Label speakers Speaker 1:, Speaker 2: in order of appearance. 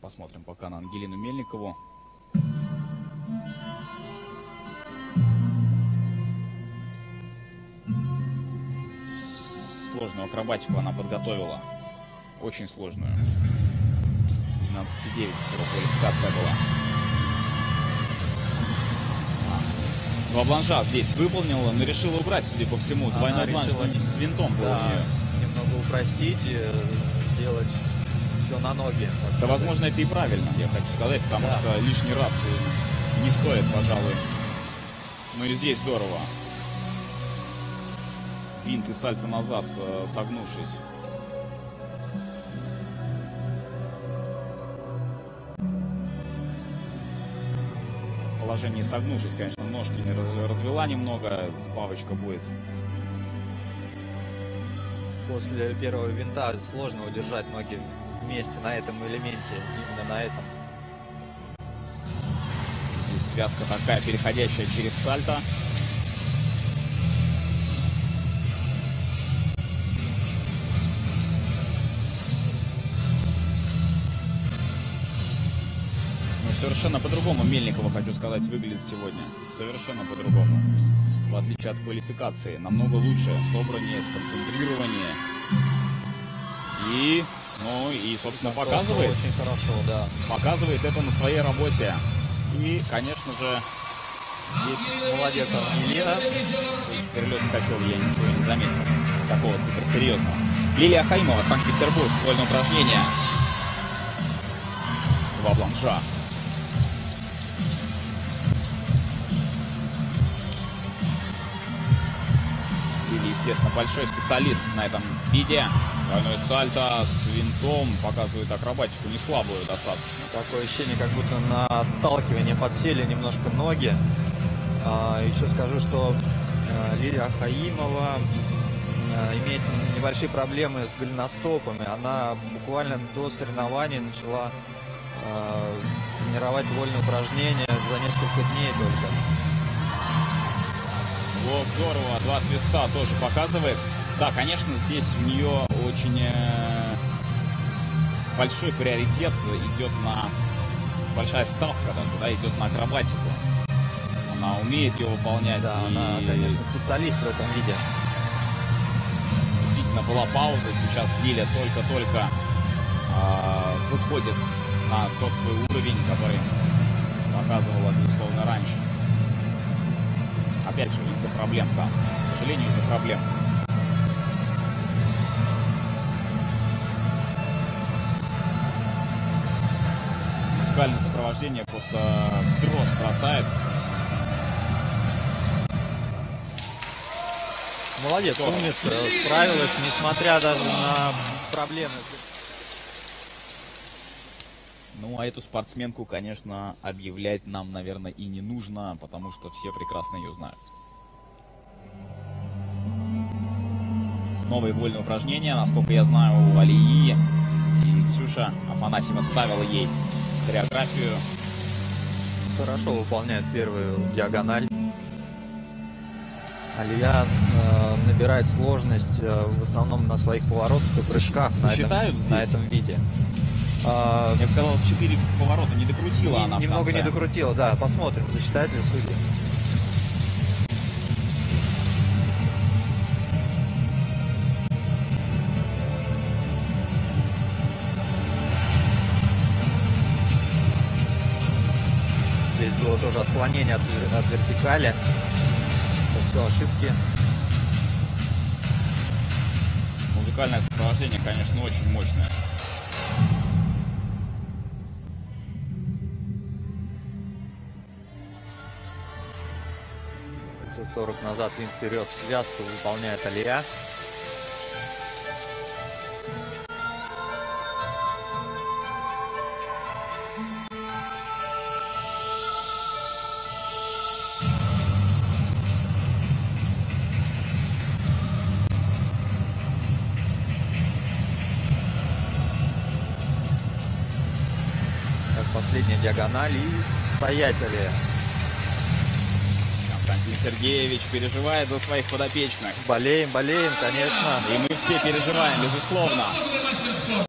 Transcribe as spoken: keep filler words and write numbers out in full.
Speaker 1: посмотрим пока на Ангелину Мельникову. Сложную акробатику она подготовила. Очень сложную. двенадцать девять всего квалификация была. Два бланжа здесь выполнила, но решила убрать, судя по всему. Двойной бланж с винтом был,
Speaker 2: да,
Speaker 1: у нее.
Speaker 2: Немного упростить, сделать все на ноги.
Speaker 1: Да, возможно, это и правильно, я хочу сказать, потому да. что лишний раз не стоит, пожалуй. Ну и здесь здорово. Винт и сальто назад, согнувшись. В положении согнувшись, конечно, ножки не развела немного, бабочка будет.
Speaker 2: После первого винта сложно удержать ноги вместе на этом элементе, именно на этом.
Speaker 1: Здесь связка такая, переходящая через сальто. Совершенно по-другому Мельникова, хочу сказать, выглядит сегодня. Совершенно по-другому. В отличие от квалификации. Намного лучше. Собрание, сконцентрирование. И, ну, и, собственно, показывает.
Speaker 2: Очень хорошо, да.
Speaker 1: Показывает это на своей работе. И, конечно же, здесь...
Speaker 2: Молодец, Ангелина.
Speaker 1: Перелет Ткачева я ничего не заметил. Такого суперсерьезного. Лилия Хаимова, Санкт-Петербург. Вольное упражнение. Два бланжа. Естественно, большой специалист на этом виде. Двойной сальто с винтом показывает акробатику не слабую достаточно.
Speaker 2: Такое ощущение, как будто на отталкивание подсели немножко ноги. А, еще скажу, что а, Лилия Хаимова а, имеет небольшие проблемы с голеностопами. Она буквально до соревнований начала а, тренировать вольные упражнения за несколько дней только.
Speaker 1: Вот, здорово, два твиста тоже показывает. Да, конечно, здесь у нее очень э, большой приоритет идет на... Большая ставка даже, да, идет на акробатику. Она умеет ее выполнять.
Speaker 2: Да,
Speaker 1: и...
Speaker 2: она, конечно, специалист в этом виде.
Speaker 1: Действительно, была пауза. Сейчас Лиля только-только э, выходит на тот свой уровень, который показывала, безусловно, раньше. Опять же, из-за проблем там. К сожалению, из-за проблем. Музыкальное сопровождение просто в дрожь бросает.
Speaker 2: Молодец, умница, справилась, несмотря даже на проблемы.
Speaker 1: Ну, а эту спортсменку, конечно, объявлять нам, наверное, и не нужно, потому что все прекрасно ее знают. Новые вольные упражнения, насколько я знаю, у Алии, и Ксюша Афанасьева ставила ей хореографию.
Speaker 2: Хорошо выполняет первую диагональ. Алия э, набирает сложность э, в основном на своих поворотах и прыжках на этом, на этом виде.
Speaker 1: А, мне показалось, четыре поворота не докрутила не, она в
Speaker 2: Немного
Speaker 1: конце.
Speaker 2: не докрутила, да. Посмотрим, засчитает ли судья. Здесь было тоже отклонение от, от вертикали. Это все ошибки.
Speaker 1: Музыкальное сопровождение, конечно, очень мощное.
Speaker 2: сорок назад, винт вперед, связку выполняет Алия. Как последняя диагональ и стоять Алия.
Speaker 1: Константин Сергеевич переживает за своих подопечных.
Speaker 2: Болеем, болеем, конечно.
Speaker 1: И мы все переживаем, безусловно.